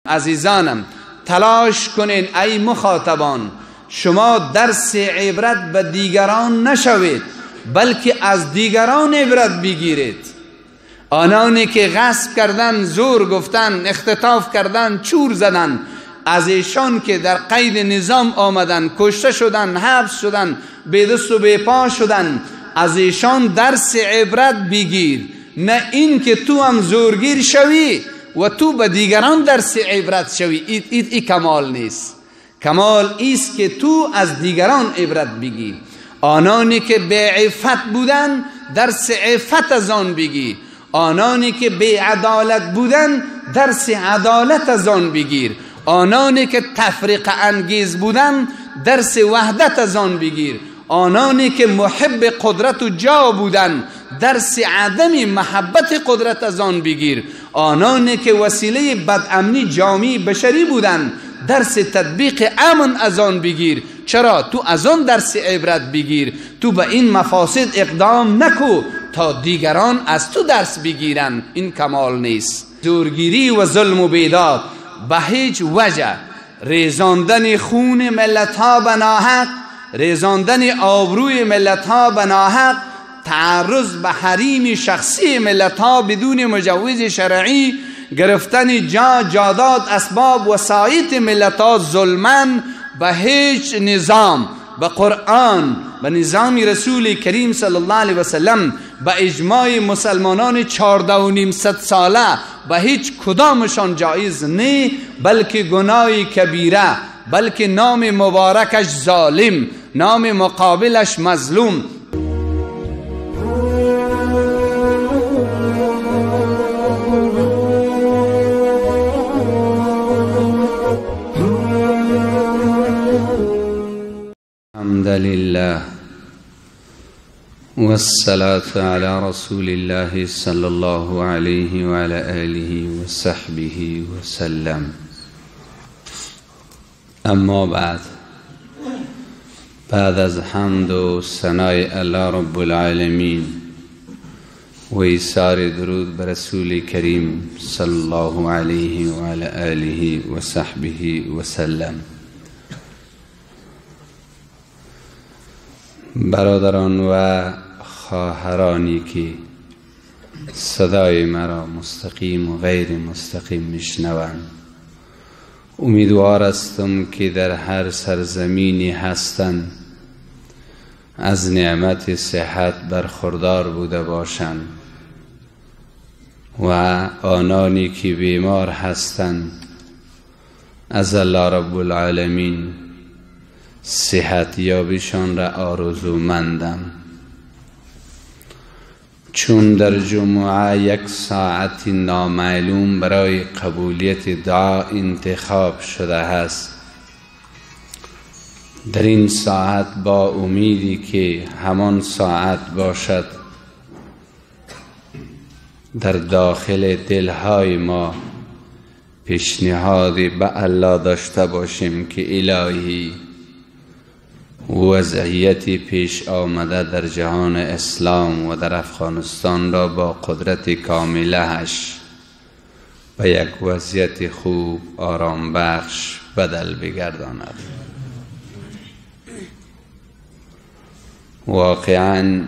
عزیزانم تلاش کنین ای مخاطبان شما درس عبرت به دیگران نشوید بلکه از دیگران عبرت بگیرید. آنانی که غصب کردن، زور گفتن، اختطاف کردن، چور زدن، از ایشان که در قید نظام آمدن، کشته شدن، حبس شدن، به دست و به پا شدن، از ایشان درس عبرت بگیر، نه این که تو هم زورگیر شوی و تو به دیگران درس عبرت شوی. ای کمال نیست. کمال ایست که تو از دیگران عبرت بگی. آنانی که به عفت بودن درس عفت از آن بگی، آنانی که به عدالت بودن درس عدالت از آن بگیر، آنانی که تفریق انگیز بودن درس وحدت از آن بگیر، آنانی که محب قدرت و جا بودن درس عدم محبت قدرت از آن بگیر، آنانی که وسیله بدامنی جامعه بشری بودن درس تطبیق امن از آن بگیر. چرا؟ تو از آن درس عبرت بگیر. تو به این مفاسد اقدام نکو تا دیگران از تو درس بگیرن. این کمال نیست. زورگیری و ظلم و بیداد به هیچ وجه ریزاندن خون ملت ها به ناحق، ریزاندن آبروی ملت ها به ناحق، تعرض به حریم شخصی ملت ها بدون مجوز شرعی، گرفتن جادات، اسباب، وسایط ملت ها ظلمن به هیچ نظام، به قرآن، به نظام رسول کریم صلی الله علیه وسلم، به اجماع مسلمانان 14,500 ساله به هیچ کدامشان جایز نه، بلکه گناه کبیره، بلکه نام مبارکش ظالم، نام مقابلش مظلوم. الحمد لله والصلاة على رسول الله صلی الله علیه و علی آله و صحبه و سلم. اما بعد از حمد و ثنای الله رب العالمین و ایثار درود بر رسول کریم صلی الله علیه و علی آله و صحبه و سلم، برادران و خواهرانی که صدای مرا مستقیم و غیر مستقیم میشنوند، امیدوار هستم که در هر سرزمینی هستند از نعمت صحت برخوردار بوده باشند و آنانی که بیمار هستند از الله رب العالمین صحت یابیشان را آرزومندم. چون در جمعه 1 ساعت نامعلوم برای قبولیت دعا انتخاب شده است، در این ساعت با امیدی که همان ساعت باشد در داخل دلهای ما پیشنهادی به الله داشته باشیم که الهی وضعیت پیش آمده در جهان اسلام و در افغانستان را با قدرت کاملهش به یک وضعیت خوب آرام بخش بدل بگرداند. واقعا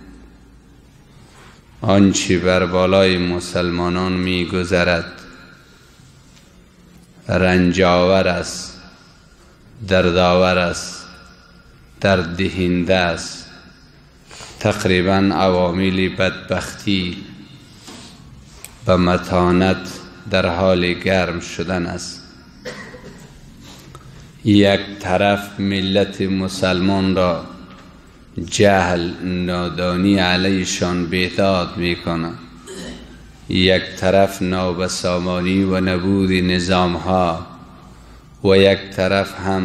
آنچه بر بالای مسلمانان می گذرد رنجاور است، دردآور است، درد دهنده است. تقریبا عوامل بدبختی و متانت در حال گرم شدن است. یک طرف ملت مسلمان را جهل، نادانی علیشان بیداد میکنه، یک طرف نابسامانی و نبود نظام ها و یک طرف هم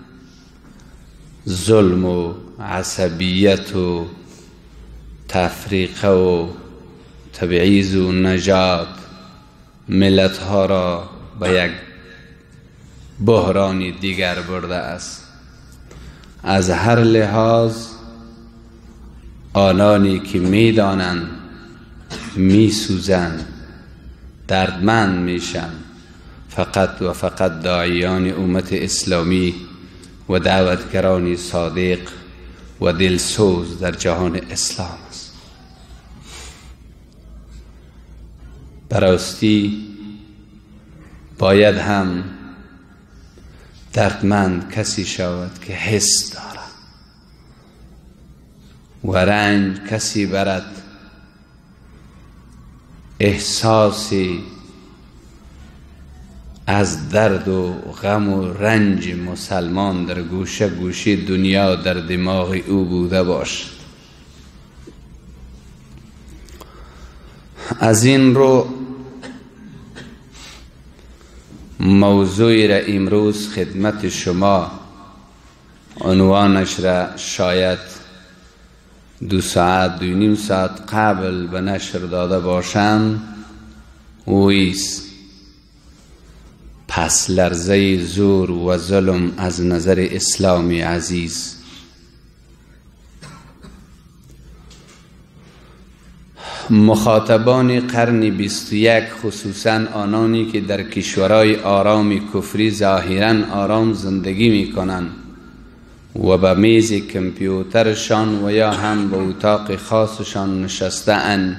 ظلم و عصبیت و تفریقه و تبعیض و نژاد ملت ها را به یک بحران دیگر برده است. از هر لحاظ آنانی که میدانند میسوزند، دردمند میشن، فقط و فقط داعیان امت اسلامی و دعوتگران صادق و دلسوز در جهان اسلام است. براستی باید هم دردمند کسی شود که حس دارد و رنج کسی برد احساسی از درد و غم و رنج مسلمان در گوشه گوشه دنیا در دماغ او بوده باشد. از این رو موضوعی را امروز خدمت شما عنوانش را شاید 2 ساعت 2.5 ساعت قبل به نشر داده باشم، اویست پس لرزه زور و ظلم از نظر اسلامی عزیز. مخاطبان قرن 21 خصوصا آنانی که در کشورهای آرام کفری ظاهرا آرام زندگی می کنند و به میز کامپیوترشان و یا هم به اتاق خاصشان نشسته اند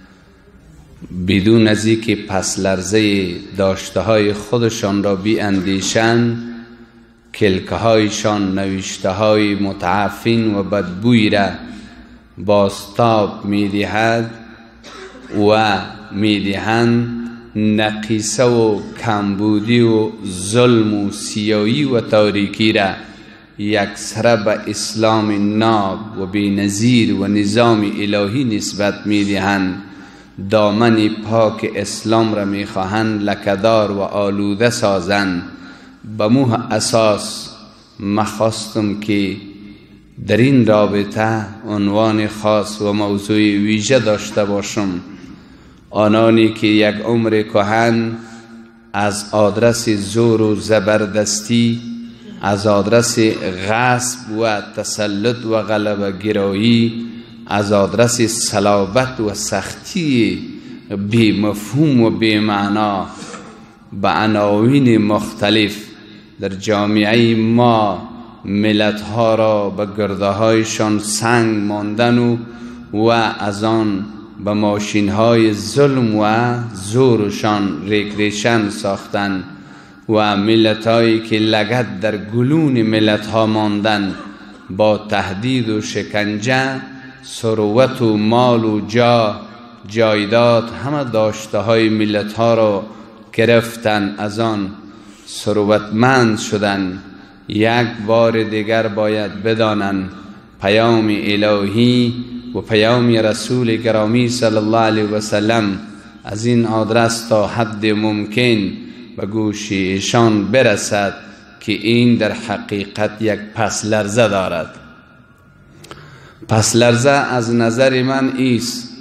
بدون از اینکه پس لرزه داشته های خودشان را بیاندیشند، کلکه هایشان نوشته های متعفن و بدبوی را بازتاب می دهد و می دهند نقیصه و کمبودی و ظلم و سیایی و تاریکی را یکسره به اسلام ناب و بی‌نظیر و نظام الهی نسبت می دهند. دامن پاک اسلام را می خواهند لکه‌دار و آلوده سازند. به موه اساس مخواستم که در این رابطه عنوان خاص و موضوع ویژه داشته باشم. آنانی که یک عمر کهن از آدرس زور و زبردستی، از آدرس غصب و تسلط و غلبه گرایی، از آدرس صلابت و سختی بی مفهوم و بی معنا به عناوین مختلف در جامعه ما ملت ها را به گرده هایشان سنگ ماندن و از آن به ماشین های ظلم و زورشان ریکریشن ساختن و ملت هایی که لگد در گلون ملت ها ماندن با تهدید و شکنجه ثروت و مال و جایداد همه داشته های ملت ها را گرفتن، از آن ثروتمند شدن. یک بار دیگر باید بدانند پیام الهی و پیام رسول گرامی صلی الله علیه و سلم از این آدرس تا حد ممکن به گوش ایشان برسد که این در حقیقت یک پس لرزه دارد. پس لرزه از نظر من ایست،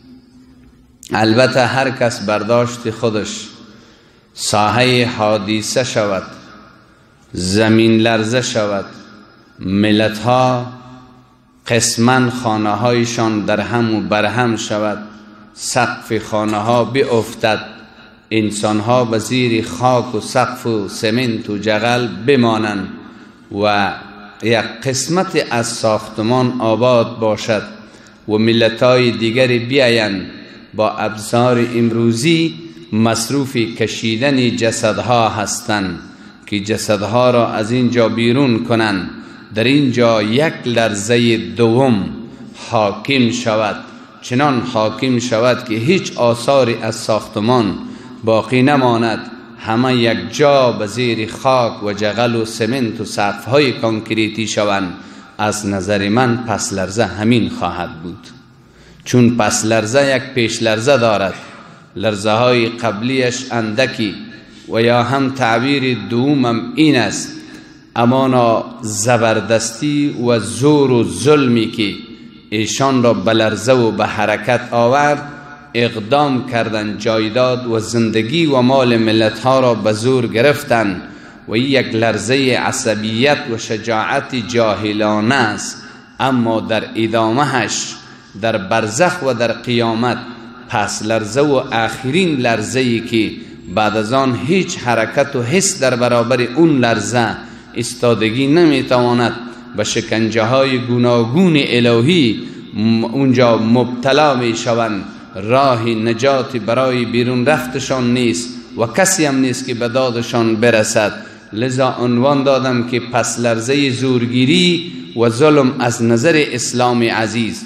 البته هر کس برداشت خودش، ساحه حادثه شود، زمین لرزه شود، ملت ها قسماً خانه هایشان در هم و برهم شود، سقف خانه ها بیفتد، انسان ها به زیر خاک و سقف و سمنت و جغل بمانند و یک قسمت از ساختمان آباد باشد و ملت های دیگری بیایند با ابزار امروزی مصروف کشیدن جسدها هستند که جسدها را از اینجا بیرون کنند. در اینجا یک لرزه دوم حاکم شود، چنان حاکم شود که هیچ آثاری از ساختمان باقی نماند، همه یک جا به زیر خاک و جغل و سمنت و سقف‌های کانکریتی شوند. از نظر من پس لرزه همین خواهد بود، چون پس لرزه یک پیش لرزه دارد. لرزه های قبلیش اندکی و یا هم تعبیر دومم این است، امانا زبردستی و زور و ظلمی که ایشان را به لرزه و به حرکت آورد، اقدام کردن جایداد و زندگی و مال ملت ها را به زور گرفتن و یک لرزه عصبیت و شجاعت جاهلانه است، اما در ادامهش در برزخ و در قیامت پس لرزه و آخرین لرزه‌ای که بعد از آن هیچ حرکت و حس در برابر اون لرزه ایستادگی نمیتواند، به شکنجه های گوناگون الهی اونجا مبتلا می شوند. راه نجاتی برای بیرون رفتشان نیست و کسی هم نیست که به دادشان برسد. لذا عنوان دادم که پس لرزه زورگیری و ظلم از نظر اسلام عزیز.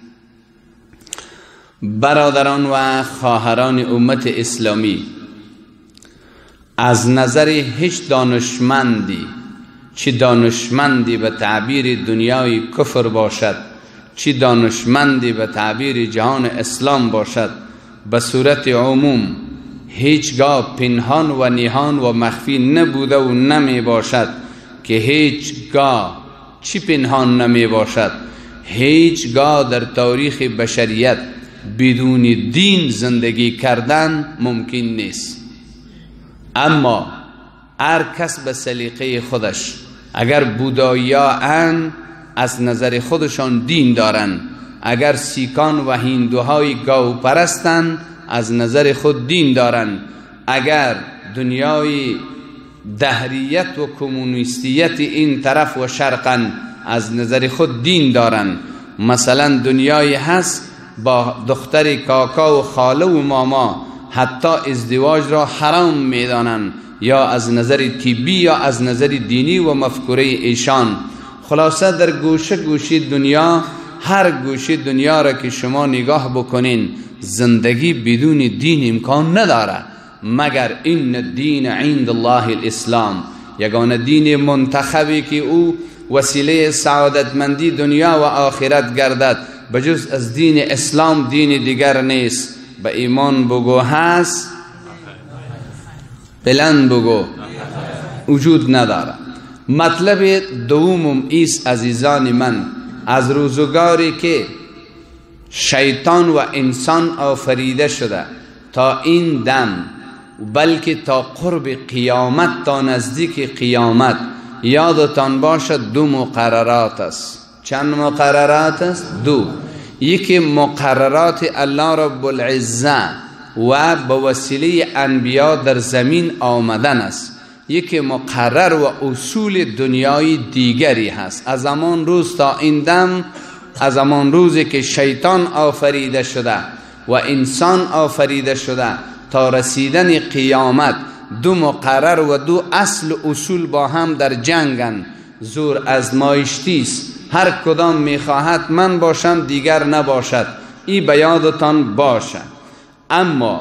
برادران و خواهران امت اسلامی، از نظر هیچ دانشمندی، چه دانشمندی به تعبیر دنیای کفر باشد، چه دانشمندی به تعبیر جهان اسلام باشد، به صورت عموم هیچگاه پنهان و نهان و مخفی نبوده و نمی باشد که هیچگاه چی پنهان نمی باشد، هیچگاه در تاریخ بشریت بدون دین زندگی کردن ممکن نیست. اما هر کس به سلیقه خودش، اگر بوداییان از نظر خودشان دین دارن، اگر سیکان و هندوهای گاو پرستن از نظر خود دین دارن، اگر دنیای دهریت و کمونیستیت این طرف و شرقن از نظر خود دین دارن. مثلا دنیایی هست با دختر کاکا و خاله و ماما حتی ازدواج را حرام میدانند، یا از نظر طبی یا از نظر دینی و مفکوره ایشان. خلاصه در گوشه گوشه دنیا، هر گوشه دنیا را که شما نگاه بکنین، زندگی بدون دین امکان نداره، مگر این الدین عند الله الاسلام، یگانه دین منتخبی که او وسیله سعادتمندی دنیا و آخرت گردد. بجز از دین اسلام دین دیگر نیست. به ایمان بگو هست، بلند بگو وجود نداره. مطلب دومم ایست عزیزان من، از روزگاری که شیطان و انسان آفریده شده تا این دم، بلکه تا قرب قیامت، تا نزدیک قیامت، یادتان باشد دو مقررات است. چند مقررات است؟ دو. یکی مقررات الله رب العزه و به وسیله انبیا در زمین آمدن است. یکی مقرر و اصول دنیای دیگری هست. از همان روز تا این دم، از همان روزی که شیطان آفریده شده و انسان آفریده شده تا رسیدن قیامت، دو مقرر و دو اصل و اصول با هم در جنگن. زور ازمایشتی است، هر کدام میخواهد من باشم دیگر نباشد. این به یادتان باشد. اما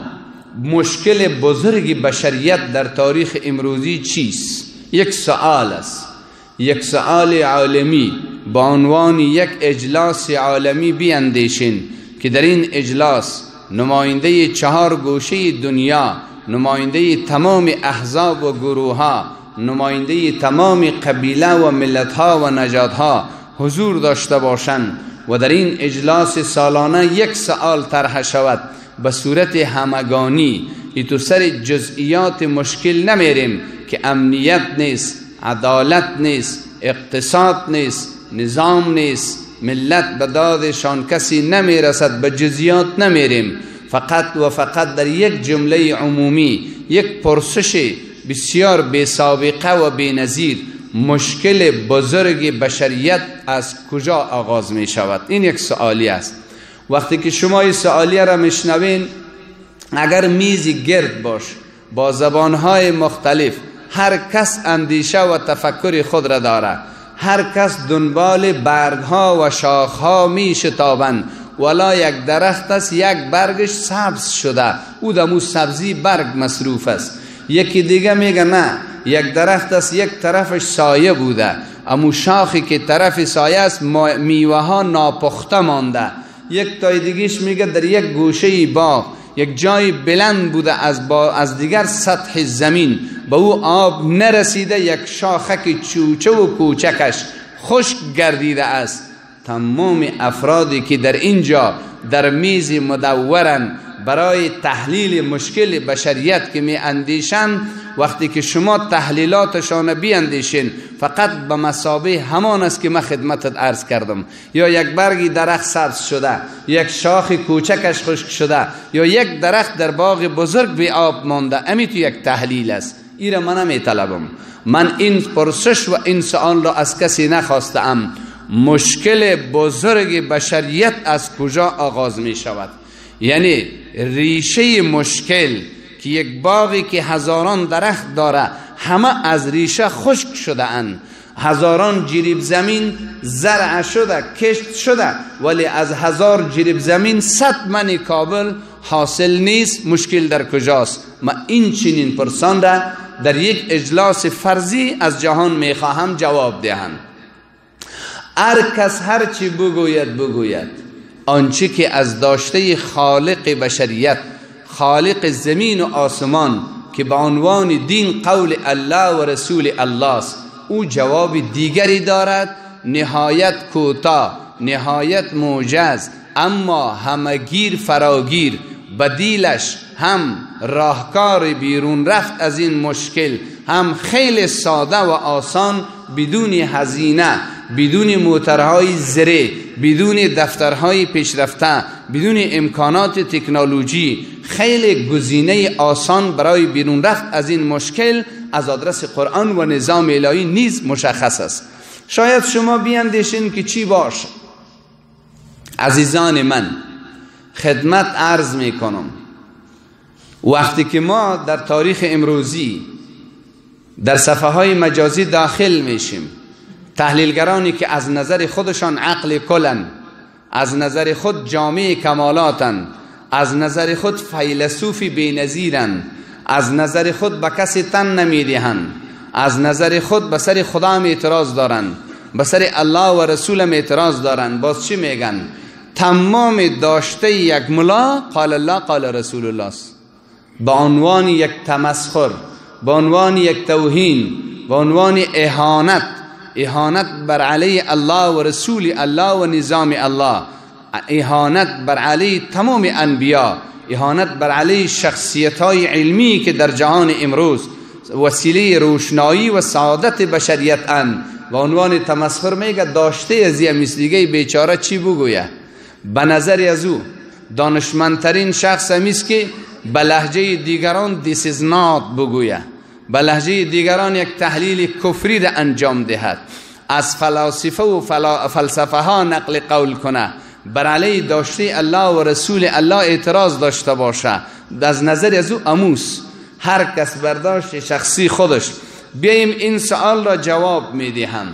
مشکل بزرگ بشریت در تاریخ امروزی چیست؟ یک سوال است، یک سوال عالمی. با عنوان یک اجلاس عالمی بیندیشین که در این اجلاس نماینده 4 گوشه دنیا، نماینده تمام احزاب و گروه ها، نماینده تمام قبیله و ملت ها و نژاد ها حضور داشته باشند و در این اجلاس سالانه یک سوال طرح شود به صورت همگانی. ای تو سر جزئیات مشکل نمیریم که امنیت نیست، عدالت نیست، اقتصاد نیست، نظام نیست، ملت به دادشان کسی نمیرسد، به جزئیات نمیریم. فقط و فقط در یک جمله عمومی، یک پرسش بسیار بی سابقه و بی نظیر، مشکل بزرگ بشریت از کجا آغاز می شود؟ این یک سوالی است. وقتی که شما این سوالیه را میشنوین، اگر میزی گرد باش با زبانهای مختلف، هر کس اندیشه و تفکر خود را داره، هر کس دنبال برگها و شاخها می شتابند، ولا یک درخت است یک برگش سبز شده، او دمو سبزی برگ مصروف است. یکی دیگه میگه نه، یک درخت است یک طرفش سایه بوده، امو شاخی که طرف سایه است میوه ها ناپخته مانده. یک تای دیگیش میگه در یک گوشه باغ یک جای بلند بوده از دیگر سطح زمین، به او آب نرسیده، یک شاخک چوچه و کوچکش خشک گردیده است. تمام افرادی که در اینجا در میز مدورن برای تحلیل مشکل بشریت که می اندیشند، وقتی که شما تحلیلاتشان بیاندیشین فقط به مثابه همان است که من خدمتت عرض کردم. یا یک برگی درخت سبز شده، یک شاخ کوچکش خشک شده، یا یک درخت در باغ بزرگ بی آب مانده، امی تو یک تحلیل است. ایره من نمی طلبم. من این پرسش و این سوال را از کسی نخواستم. مشکل بزرگ بشریت از کجا آغاز می شود؟ یعنی ریشه مشکل که یک باغی که هزاران درخت داره همه از ریشه خشک شده اند، هزاران جریب زمین زرع شده، کشت شده، ولی از 1000 جریب زمین 100 من کابل حاصل نیست. مشکل در کجاست؟ من این چنین پرسان را در یک اجلاس فرضی از جهان میخواهم جواب دهند. هر کس هر چی بگوید آنچه که از داشته خالق بشریت، خالق زمین و آسمان که به عنوان دین قول الله و رسول الله است، او جواب دیگری دارد، نهایت کوتاه، نهایت موجز، اما همگیر فراگیر. بدیلش هم راهکار بیرون رفت از این مشکل، هم خیلی ساده و آسان، بدون هزینه، بدون موترهای زره، بدون دفترهای پیشرفته، بدون امکانات تکنولوژی. خیلی گزینه آسان برای بیرون رفت از این مشکل از آدرس قرآن و نظام الهی نیز مشخص است. شاید شما بیاندیشین که چی باشه. عزیزان من، خدمت عرض می کنم، وقتی که ما در تاریخ امروزی در صفحه های مجازی داخل میشیم، تحلیلگرانی که از نظر خودشان عقل کلن، از نظر خود جامع کمالاتن، از نظر خود فیلسوفی بی‌نظیرن، از نظر خود به کسی تن نمیدهن، از نظر خود به سر خدا هم اعتراض دارن، به سر الله و رسول هم اعتراض دارن، باز چی میگن؟ تمام داشته یک ملا قال الله قال رسول الله است. به عنوان یک تمسخر، به عنوان یک توهین، به عنوان اهانت بر علیه الله و رسول الله و نظام الله، اهانت بر علیه تمام انبیا، اهانت بر علیه شخصیت های علمی که در جهان امروز وسیله روشنایی و سعادت بشریت اند. به عنوان تمسخر میگه داشته از یه مثلیگه بیچاره چی بگویه؟ به نظر از او دانشمندترین شخص همیست که به لهجه دیگران this is not بگویه، به لهجه دیگران یک تحلیل کفری را انجام دهد، از فلاسفه و فلسفه ها نقل قول کنه، بر علیه داشته الله و رسول الله اعتراض داشته باشه. از نظر از او اموس، هر کس برداشت شخصی خودش. بیاییم این سوال را جواب میدهم.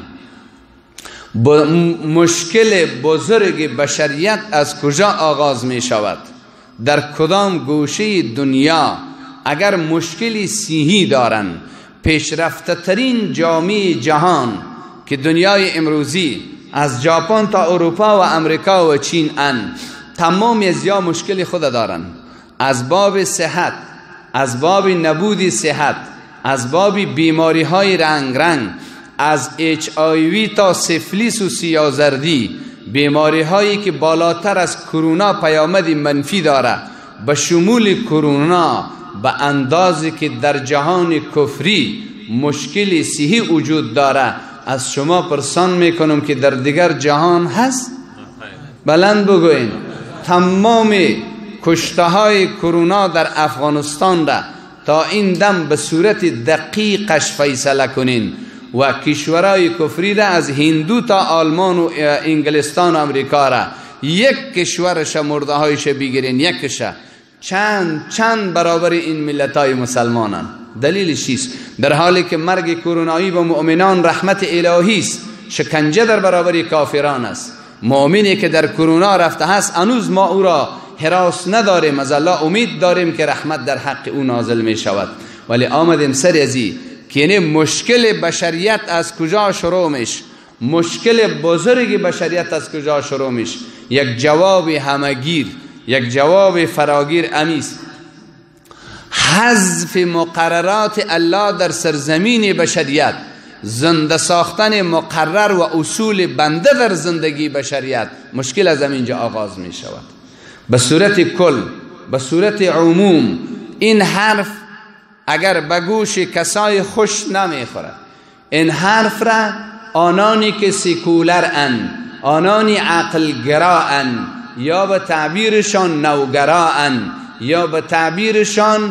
مشکل بزرگ بشریت از کجا آغاز می شود؟ در کدام گوشه دنیا اگر مشکلی صحی دارن، پیشرفته ترین جامعه جهان که دنیای امروزی از ژاپن تا اروپا و امریکا و چین تمام از یا مشکل خود دارن، از باب صحت، از باب نبود صحت، از باب بیماری های رنگ رنگ، از HIV تا سفلیس و سیاه‌زردی، بیماری هایی که بالاتر از کرونا پیامد منفی داره، به شمول کرونا، به اندازی که در جهان کفری مشکل صحی وجود داره. از شما پرسان میکنم که در دیگر جهان هست؟ بلند بگوین. تمام کشته های کرونا در افغانستان را تا این دم به صورت دقیقش فیصله کنین و کشورهای کفری را از هندو تا آلمان و انگلستان و امریکا را یک کشورش مرده هایش بگیرین، یکش چند برابر این ملت های مسلمانان. دلیلش چیست؟ در حالی که مرگ کرونایی به مؤمنان رحمت الهی است، شکنجه در برابر کافران است. مؤمنی که در کرونا رفته هست هنوز ما او را هراس نداریم، از الله امید داریم که رحمت در حق او نازل می شود. ولی آمدیم سر ازی که یعنی مشکل بشریت از کجا شروع میشه، مشکل بزرگ بشریت از کجا شروع میشه؟ یک جواب همگیر، یک جواب فراگیر امیست. حذف مقررات الله در سرزمین بشریت، زنده ساختن مقرر و اصول بنده در زندگی بشریت. مشکل از اینجا آغاز می شود. به صورت کل به صورت عموم این حرف اگر به گوش کسای خوش نمیخورد، این حرف را آنانی که سیکولر ان، آنانی عقلگرا ان، یا به تعبیرشان نوگرا ان، یا به تعبیرشان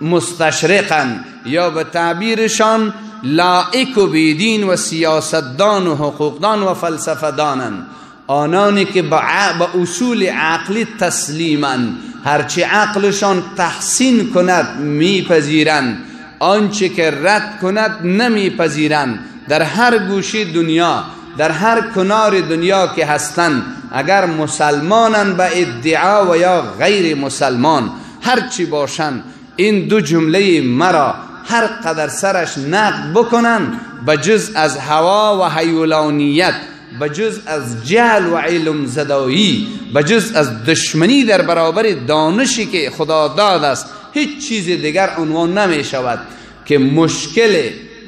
مستشرقن، یا به تعبیرشان لائق و بیدین و سیاستدان و حقوقدان و فلسفه‌دانن، آنانی که با اصول عقلی تسلیمن، هرچی عقلشان تحسین کند میپذیرند، آنچه که رد کند نمیپذیرند. در هر گوشه دنیا، در هر کنار دنیا که هستند، اگر مسلمانن به ادعا و یا غیر مسلمان هرچی باشند، این دو جمله مرا هر قدر سرش نقد بکنن، بجز از هوا و حیولانیت، بجز از جهل و علم زدایی، بجز از دشمنی در برابر دانشی که خدا داد است، هیچ چیز دیگر عنوان نمی شود که مشکل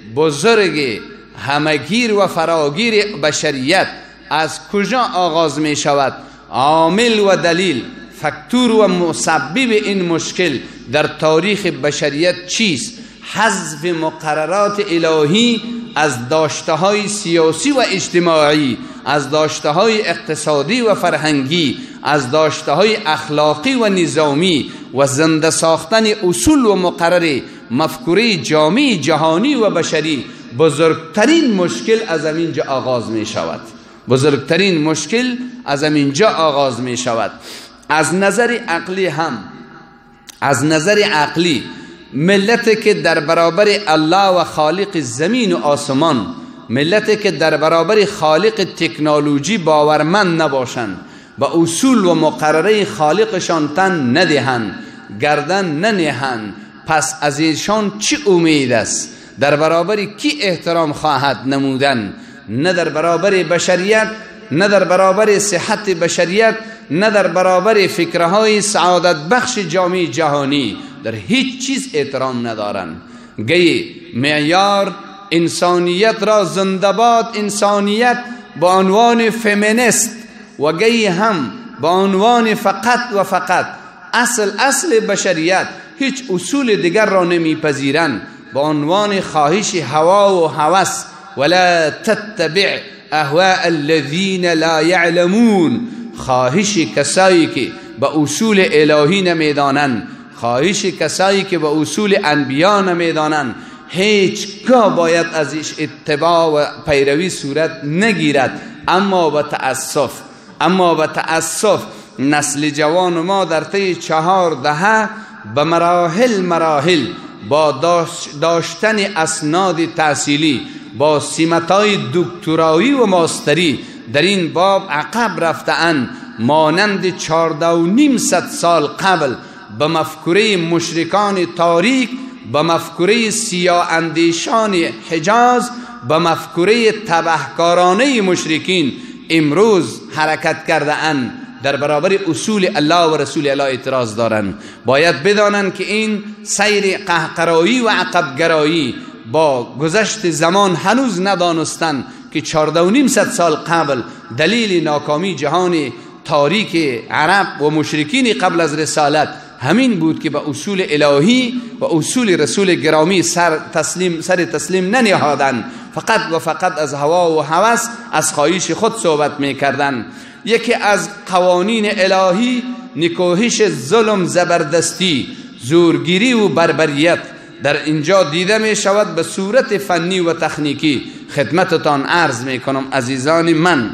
بزرگ همگیر و فراگیر بشریت از کجا آغاز می شود. عامل و دلیل، فاکتور و مسبب این مشکل در تاریخ بشریت چیست؟ حذف مقررات الهی از داشته‌های سیاسی و اجتماعی، از داشته‌های اقتصادی و فرهنگی، از داشته‌های اخلاقی و نظامی و زنده ساختن اصول و مقرر مفکوره جامع جهانی و بشری. بزرگترین مشکل از اینجا آغاز می شود. بزرگترین مشکل از اینجا آغاز می شود. از نظر عقلی هم، از نظر عقلی، ملتی که در برابر الله و خالق زمین و آسمان، ملتی که در برابر خالق تکنولوژی باورمند نباشند، با اصول و مقرره خالقشان تن ندهند، گردن ننهند، پس از ایشان چی امید است؟ در برابر کی احترام خواهد نمودن؟ نه در برابر بشریت، نه در برابر صحت بشریت، نه در برابر فکرهای سعادت بخش جامعه جهانی، در هیچ چیز احترام ندارن. گی معیار انسانیت را زنده‌باد انسانیت با عنوان فمینیست، و گی هم با عنوان فقط و فقط اصل بشریت، هیچ اصول دیگر را نمیپذیرند، با عنوان خواهش هوا و هوس. ولا تتبع اهواء الذین لا یعلمون، خواهش کسایی که به اصول الهی نمیدانند، خواهش کسایی که به اصول انبیا نمیدانند، هیچگاه باید ازش اتباع و پیروی صورت نگیرد. اما به تأسف نسل جوان ما در طی 4 دهه به مراحل با داشتن اسناد تحصیلی، با سمتای دکترایی و ماستری در این باب عقب رفته‌اند، مانند 14.5 سال قبل به مفکوره مشرکان تاریک، به مفکوره سیاه اندیشان حجاز، به مفکوره تبهکارانه مشرکین امروز حرکت کرده اند، در برابر اصول الله و رسول الله اعتراض دارند. باید بدانند که این سیر قهقرایی و عقبگرایی با گذشت زمان هنوز ندانستند که 14.5 سال قبل دلیل ناکامی جهان تاریک عرب و مشرکین قبل از رسالت همین بود که به اصول الهی و اصول رسول گرامی سر تسلیم ننهادند، فقط و فقط از هوا و هوس، از خواهش خود صحبت میکردند. یکی از قوانین الهی نکوهش، ظلم، زبردستی، زورگیری و بربریت در اینجا دیده می شود به صورت فنی و تکنیکی. خدمتتان عرض می کنم عزیزان من،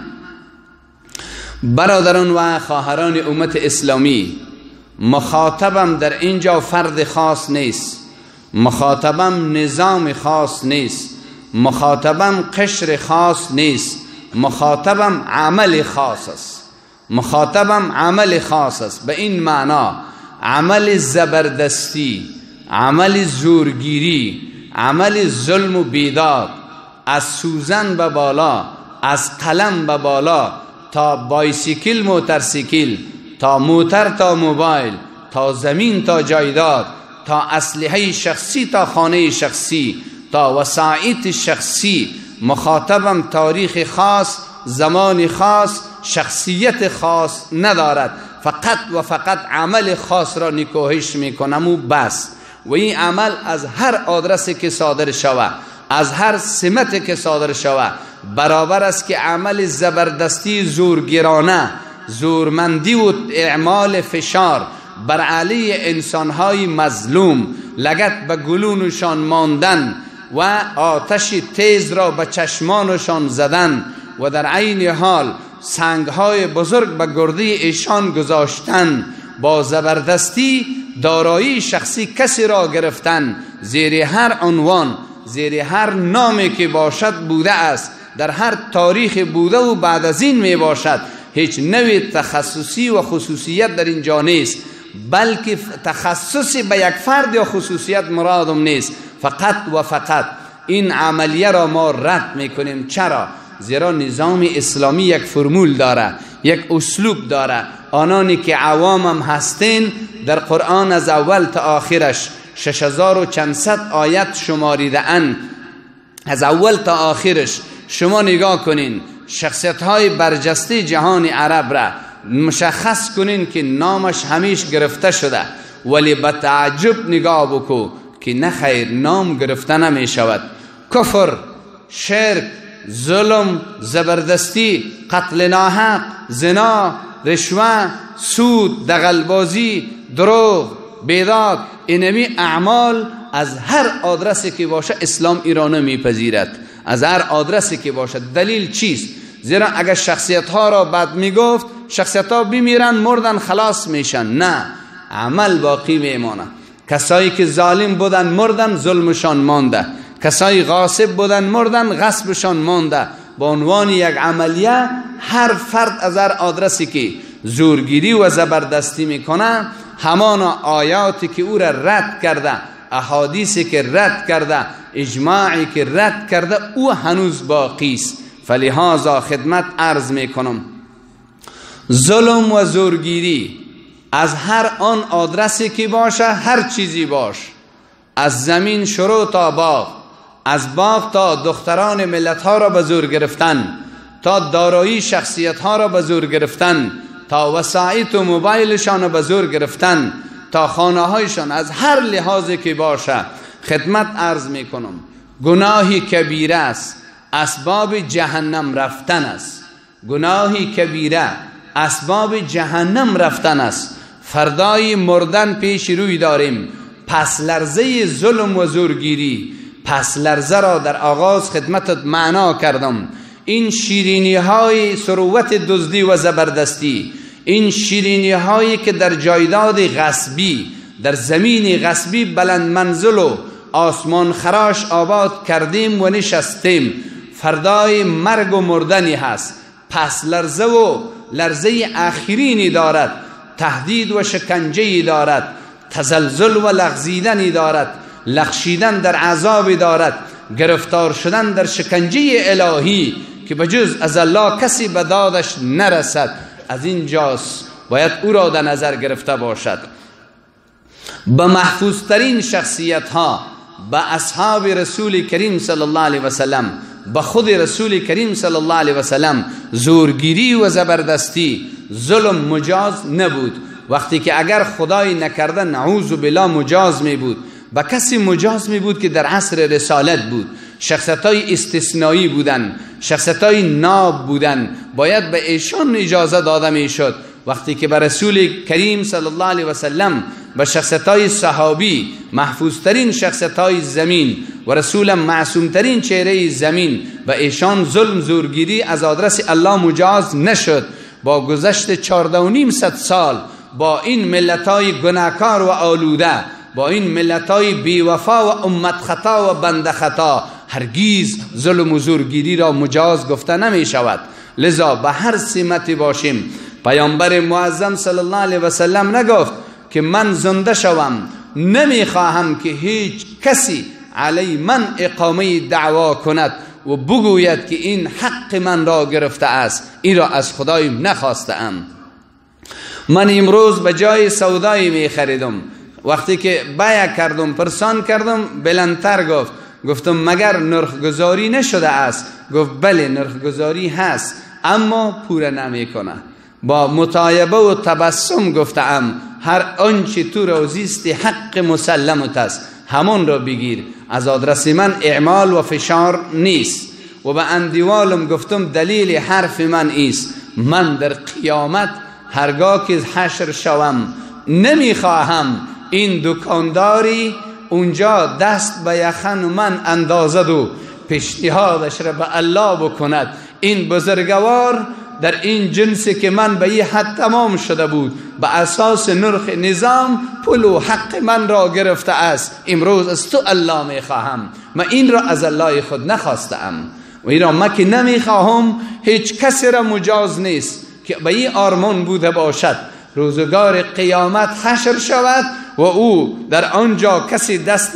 برادران و خواهران امت اسلامی، مخاطبم در اینجا فرد خاص نیست، مخاطبم نظام خاص نیست، مخاطبم قشر خاص نیست، مخاطبم عمل خاص است. مخاطبم عمل خاص است، به این معنا عمل زبردستی، عمل زورگیری، عمل ظلم و بیداد، از سوزن به بالا، از قلم به بالا، تا بایسیکل موترسیکل، تا موتر تا موبایل، تا زمین تا جایداد، تا اسلحه شخصی تا خانه شخصی، تا وسایط شخصی. مخاطبم تاریخ خاص، زمان خاص، شخصیت خاص ندارد، فقط و فقط عمل خاص را نکوهش میکنم و بس. و این عمل از هر آدرسی که صادر شود، از هر سمت که صادر شود، برابر است که عمل زبردستی، زورگیرانه، زورمندی و اعمال فشار بر علیه انسانهای مظلوم، لگد به گلونشان ماندن و آتش تیز را به چشمانشان زدن و در عین حال سنگهای بزرگ به گرده ایشان گذاشتن، با زبردستی دارایی شخصی کسی را گرفتن، زیر هر عنوان، زیر هر نامی که باشد بوده است، در هر تاریخ بوده و بعد از این می باشد. هیچ نوع تخصصی و خصوصیت در اینجا نیست، بلکه تخصصی به یک فرد یا خصوصیت مرادم نیست. فقط و فقط این عملیه را ما رد میکنیم. چرا؟ زیرا نظام اسلامی یک فرمول داره، یک اسلوب داره. آنانی که عوامم هستین در قرآن از اول تا آخرش 6400 آیت شماریده اند. از اول تا آخرش شما نگاه کنین، شخصیت های برجسته جهان عرب را مشخص کنین که نامش همیش گرفته شده، ولی با تعجب نگاه بکو که نخیر نام گرفته نمی شود. کفر، شرک، ظلم، زبردستی، قتل ناحق، زنا، رشوه، سود، دغلبازی، دروغ، بیداد، اینمی اعمال از هر آدرسی که باشه اسلام ایرانه میپذیرد. از هر آدرسی که باشه. دلیل چیست؟ زیرا اگر شخصیت ها را بد میگفت، شخصیت ها بمیرن مردن خلاص میشن. نه، عمل باقی میمانه. کسایی که ظالم بودن مردن، ظلمشان مانده. کسایی غاصب بودن مردن، غصبشان مانده. با عنوان یک عملیه هر فرد از هر آدرسی که زورگیری و زبردستی میکنه، همان آیاتی که او را رد کرده، احادیثی که رد کرده، اجماعی که رد کرده، او هنوز باقی است. فلهذا خدمت عرض میکنم، ظلم و زورگیری از هر آن آدرسی که باشه، هر چیزی باش، از زمین شروع تا باغ، از باغ تا دختران ملت ها را به زور گرفتن، تا دارایی شخصیت ها را به زور گرفتن، تا وسایط و موبایلشان را به زور گرفتن، تا خانه هایشان، از هر لحاظی که باشه خدمت عرض میکنم گناهی کبیره است، اسباب جهنم رفتن است. گناهی کبیره اسباب جهنم رفتن است. فردای مردن پیش روی داریم. پس لرزه ظلم و زورگیری، پس لرزه را در آغاز خدمتت معنا کردم. این شیرینی های ثروت دزدی و زبردستی، این شیرینی هایی که در جایداد غصبی، در زمین غصبی بلند منزل و آسمان خراش آباد کردیم و نشستیم، فردای مرگ و مردنی هست. پس لرزه و لرزه آخرینی دارد، تهدید و شکنجه‌ای دارد، تزلزل و لغزیدنی دارد، لغشیدن در عذابی دارد، گرفتار شدن در شکنجه الهی که بجز از الله کسی به دادش نرسد. از این جاست باید او را در نظر گرفته باشد. به محفوظترین شخصیت ها، به اصحاب رسول کریم صلی الله علیه و سلم، به خود رسول کریم صلی الله علیه و سلم زورگیری و زبردستی، ظلم مجاز نبود. وقتی که اگر خدای نکرده نعوذ بالله مجاز می بود، به کسی مجاز می بود که در عصر رسالت بود. شخصیت‌های استثنایی بودن، شخصیت‌های ناب بودن، باید به ایشان اجازه داده می شد. وقتی که به رسول کریم صلی الله علیه و سلم، به شخصیت‌های صحابی، محفوظترین شخصیت‌های زمین و رسول معصومترین چهره زمین، به ایشان ظلم زورگیری از آدرس الله مجاز نشد. با گذشت 14.5 سال با این ملت‌های گناهکار و آلوده، با این ملت‌های بی‌وفا و امت خطا و بنده خطا، هرگیز ظلم و زورگیری را مجاز گفته نمی شود. لذا به هر سمتی باشیم. پیامبر معظم صلی الله علیه و سلم نگفت که من زنده شوم نمی خواهم که هیچ کسی علی من اقامه دعوا کند و بگوید که این حق من را گرفته است. این را از خدای نخواسته ام. من امروز به جای سودایی می خریدم، وقتی که بیع کردم، پرسان کردم، بلندتر گفتم مگر نرخ گذاری نشده است؟ گفت بله نرخ گذاری هست، اما پوره نمی کنه. با مطایبه و تبسم گفتم هر آنچه تو راضیستی حق مسلمت است همون را بگیر. از آدرس من اعمال و فشار نیست. و به اندیوالم گفتم دلیل حرف من ایست، من در قیامت هرگاه که حشر شوم نمیخواهم این دکانداری اونجا دست به یخن من اندازد و پیشنهادش را به الله بکند. این بزرگوار در این جنسی که من به این حد تمام شده بود به اساس نرخ نظام پول و حق من را گرفته است. امروز از تو الله میخواهم، من این را از الله خود نخواستم و این را من که نمیخواهم هیچ کسی را مجاز نیست که به این آرمان بوده باشد روزگار قیامت حشر شود و او در آنجا کسی دست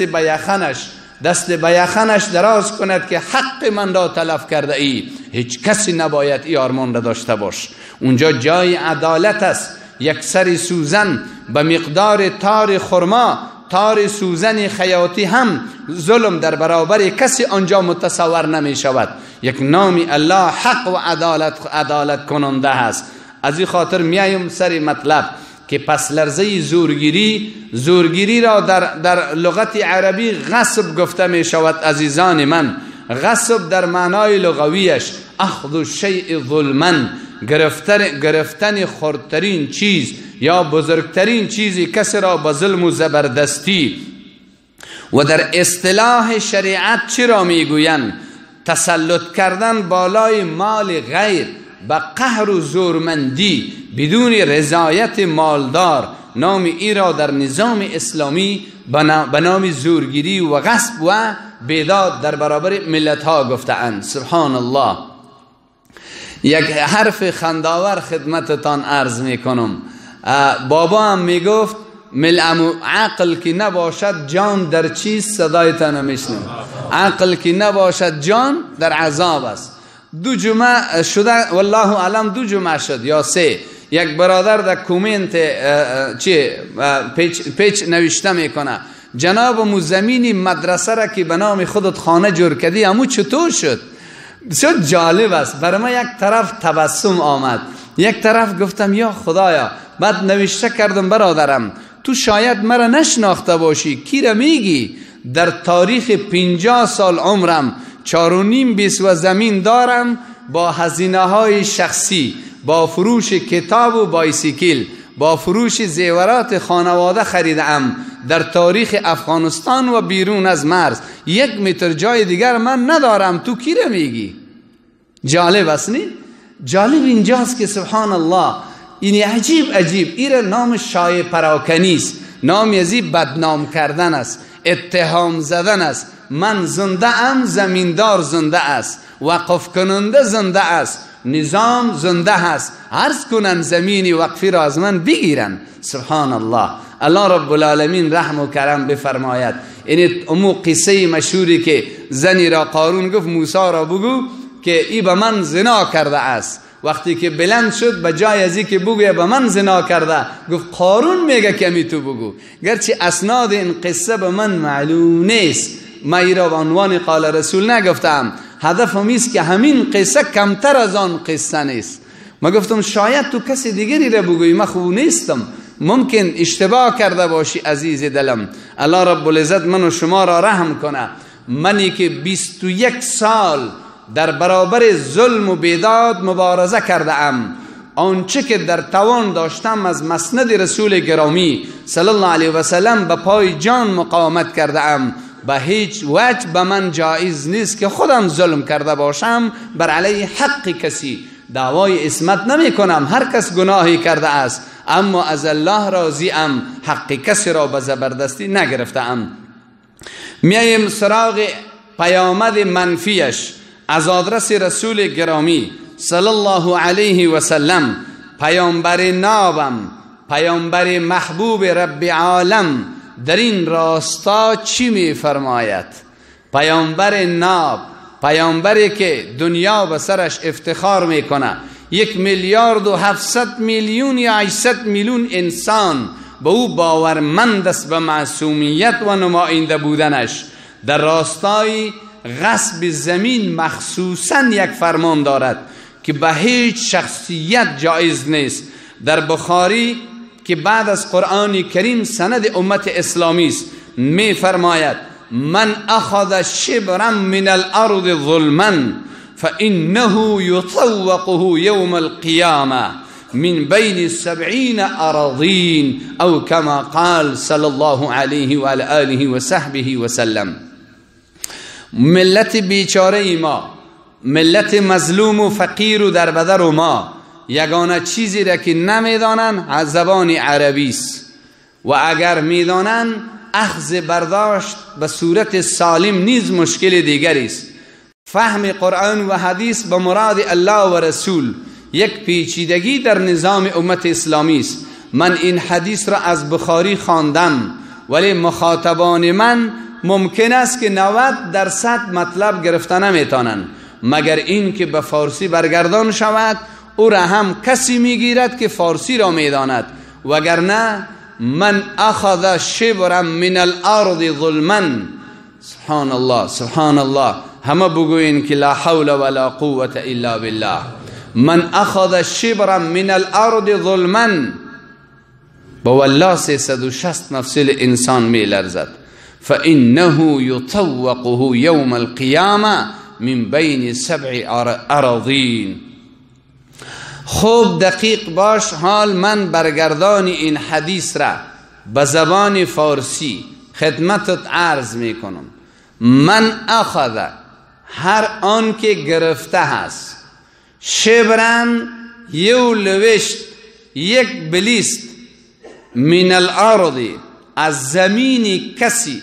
به یخنش دراز کند که حق من را تلف کرده ای. هیچ کسی نباید این آرمان را داشته باش. اونجا جای عدالت است. یک سر سوزن به مقدار تار خرما، تار سوزن خیاطی هم ظلم در برابر کسی آنجا متصور نمی شود. یک نام الله حق و عدالت کننده است. از این خاطر میایم سر مطلب که پس لرزه زورگیری را در لغت عربی غصب گفته می شود. عزیزان من، غصب در معنای لغویش اخذ الشیء ظلما، گرفتن خردترین چیز یا بزرگترین چیزی کسی را به ظلم و زبردستی. و در اصطلاح شریعت چی را میگویند؟ تسلط کردن بالای مال غیر به قهر و زورمندی بدون رضایت مالدار. نام ای را در نظام اسلامی به نام زورگیری و غصب و بیداد در برابر ملت ها گفتند. سبحان الله. یک حرف خنداور خدمتتان عرض میکنم. بابا هم میگفت عقل که نباشد جان در چیست؟ صدایتان میشنم. عقل که نباشد جان در عذاب است. 2 جمعه شده والله اعلم، 2 جمعه شد یا 3. یک برادر در کومنت پیچ نوشته میکنه جناب مو زمین مدرسه را که به نام خودت خانه جور کردی همو چطور شد؟ بسیار جالب است. برای ما یک طرف تبسم آمد، یک طرف گفتم یا خدایا. بعد نوشته کردم برادرم تو شاید مرا نشناخته باشی، کی را میگی؟ در تاریخ 50 سال عمرم 4.5 بیسه زمین دارم، با هزینه های شخصی، با فروش کتاب و بایسیکل، با فروش زیورات خانواده خریدم در تاریخ افغانستان و بیرون از مرز. 1 متر جای دیگر من ندارم، تو کی را میگی؟ جالب است نی؟ جالب اینجاست که سبحان الله این عجیب این نام شایع پراکنی است، نام یزی بدنام کردن است، اتهام زدن است. من زنده ام، زمیندار زنده است، وقف کننده زنده است، نظام زنده است. عرض کنن زمینی وقفی را از من بگیرن. سبحان الله. الله رب العالمین رحم و کرم بفرماید. این امو قصه مشهوری که زنی را قارون گفت موسی را بگو که ای به من زنا کرده است. وقتی که بلند شد به جای ازی که بگویه به من زنا کرده، گفت قارون میگه کمی تو بگو. گرچه اسناد این قصه به من معلوم نیست، ما ای را به عنوان قال رسول نگفتم. هدفم ایست که همین قصه کمتر از آن قصه نیست. ما گفتم شاید تو کسی دیگری را بگویی، من خوب نیستم، ممکن اشتباه کرده باشی عزیز دلم. الله رب العزت من و شما را رحم کنه. منی که 21 سال در برابر ظلم و بیداد مبارزه کرده ام، آنچه که در توان داشتم از مسند رسول گرامی صلی الله علیه و سلم به پای جان مقاومت کرده ام. به هیچ وجه به من جایز نیست که خودم ظلم کرده باشم بر علیه حق کسی. دعوای عصمت نمی کنم، هر کس گناهی کرده است، اما از الله راضی ام، حق کسی را به زبردستی نگرفته ام. میایم سراغ پیامد منفیش از آدرس رسول گرامی صلی الله علیه و سلم. پیامبر نابم، پیامبر محبوب رب عالم در این راستا چی می فرماید؟ پیامبر ناب، پیامبری که دنیا به سرش افتخار میکنه. 1,700,000,000 یا 800 میلیون انسان به او باورمند است به معصومیت و نماینده بودنش. در راستای غصب زمین مخصوصا یک فرمان دارد که به هیچ شخصیت جایز نیست. در بخاری که بعد از قرآن کریم سند امت اسلامی است، می فرماید من اخذ شبرا من الارض ظلما فانه یطوقه یوم القیامه من بین 70 اراضین او کما قال صلی الله علیه و آله و صحبه و سلم. ملت بیچاره ما، ملت مظلوم و فقیر و دربدر و ما، یگانه چیزی را که نمیدانن از زبان عربی است و اگر میدانن اخذ برداشت به صورت سالم نیز مشکل دیگری است. فهم قرآن و حدیث به مراد الله و رسول یک پیچیدگی در نظام امت اسلامی است. من این حدیث را از بخاری خواندم ولی مخاطبان من ممکن است که 90% مطلب گرفته نمیتونن مگر این که به فارسی برگردان شود، او را هم کسی میگیرد که فارسی را میداند، وگرنه من اخذ شبرا من الارض ظلما. سبحان الله سبحان الله، همه بگوین که لا حول ولا قوة الا بالله. من اخذ شبرا من الارض ظلما، با والله 360 مفصل انسان می لرزد. فانه یطوقه یوم القیامه من بین 7 اراضین. خوب دقیق باش، حال من برگردان این حدیث را به زبان فارسی خدمتت عرض می کنم. من اخذ، هر آن که گرفته هست، شبرن یو لوشت، یک بلیست، من الارض از زمین کسی،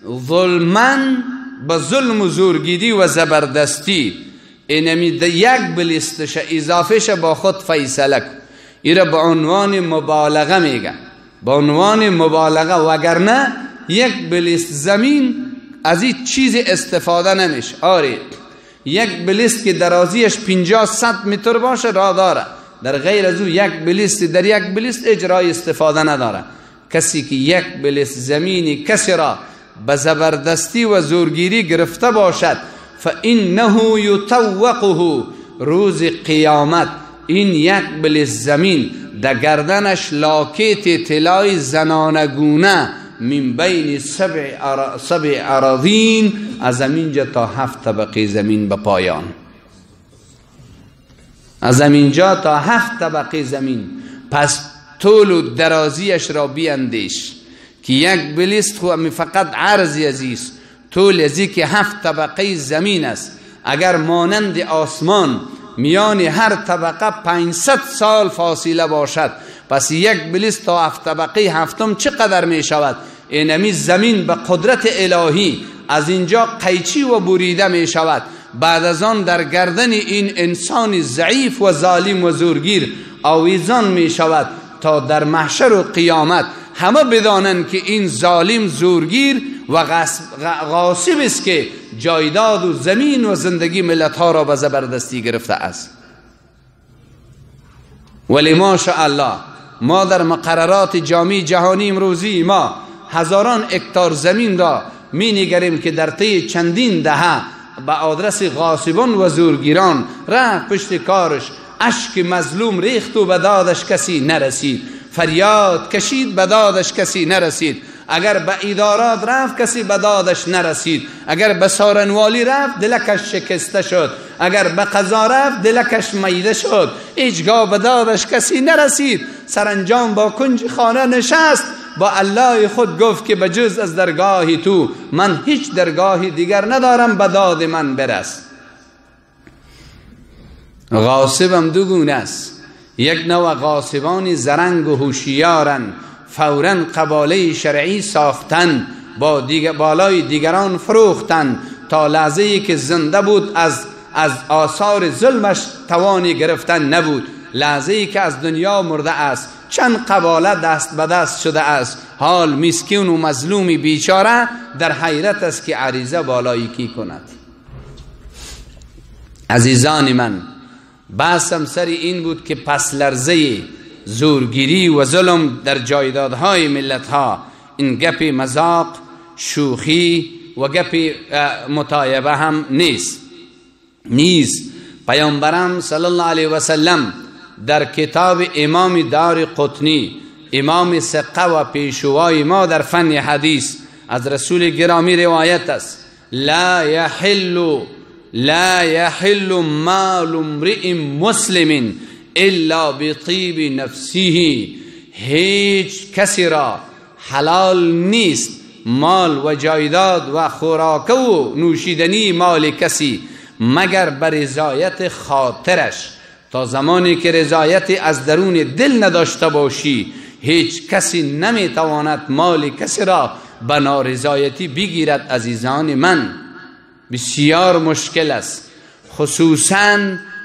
ظلمن به ظلم و زورگیری و زبردستی، اینمی یک بلیستش اضافهش با خود فیصله کن. ایره به عنوان مبالغه میگه، به عنوان مبالغه، وگرنه یک بلیست زمین از این چیز استفاده نمیشه. آره یک بلیست که درازیش 50-100 متر باشه را داره، در غیر از او یک بلیست در یک بلیست اجرای استفاده نداره. کسی که یک بلیست زمینی کسی را به زبردستی و زورگیری گرفته باشد، فانه یطوقه، روز قیامت این یک بلیست زمین در گردنش لاکیت طلای زنانگونه من بین 7 اراضین، از اینجا تا 7 طبقه زمین به پایان، از اینجا تا 7 طبقه زمین. پس طول و درازیش را بیندیش که یک بلیست خو فقط عرضی عزیز، طول ازی که 7 طبقه زمین است. اگر مانند آسمان میان هر طبقه 500 سال فاصله باشد، پس یک بلیست تا 7 طبقه هفتم چقدر می شود؟ اینمی زمین به قدرت الهی از اینجا قیچی و بریده می شود. بعد از آن در گردن این انسان ضعیف و ظالم و زورگیر آویزان می شود تا در محشر و قیامت همه بدانند که این ظالم زورگیر و غاصب است که جایداد و زمین و زندگی ملت ها را به زبردستی گرفته است. ولی ماشاءالله ما در مقررات جامع جهانی امروزی ما هزاران هکتار زمین را می نگریم که در طی چندین دهه به آدرس غاصبان و زورگیران رفت پشت کارش، اشک مظلوم ریخت و به دادش کسی نرسید، فریاد کشید به دادش کسی نرسید. اگر به ادارات رفت کسی به دادش نرسید، اگر به سارنوالی رفت دلکش شکسته شد، اگر به قضا رفت دلکش میده شد، هیچگاه به دادش کسی نرسید. سرانجام با کنج خانه نشست، با الله خود گفت که بجز از درگاه تو من هیچ درگاه دیگر ندارم، به داد من برس. غاصبم دو گونه است، یک نوع غاصبان زرنگ و هوشیارن، فوراً قباله شرعی ساختن، با بالای دیگران فروختن تا لحظه‌ای که زنده بود از آثار ظلمش توانی گرفتن نبود. لحظه‌ای که از دنیا مرده است چند قباله دست به دست شده است، حال مسکین و مظلومی بیچاره در حیرت است که عریضه بالای کی کند. عزیزان من، بحثم سر این بود که پس لرزه زورگیری و ظلم در جایدادهای ملت ها این گپ مذاق، شوخی و گپ متایبه هم نیست. پیامبرم صلی الله علیه و سلم در کتاب امام دار قطنی، امام ثقه و پیشوای ما در فن حدیث، از رسول گرامی روایت است: لا یحل مال امرئ مسلم الا بطیب نفسه. هیچ کسی را حلال نیست مال و جایداد و خوراک و نوشیدنی مال کسی مگر بر رضایت خاطرش. تا زمانی که رضایت از درون دل نداشته باشی، هیچ کسی نمیتواند مال کسی را به نارضایتی بگیرد. عزیزان من، بسیار مشکل است، خصوصا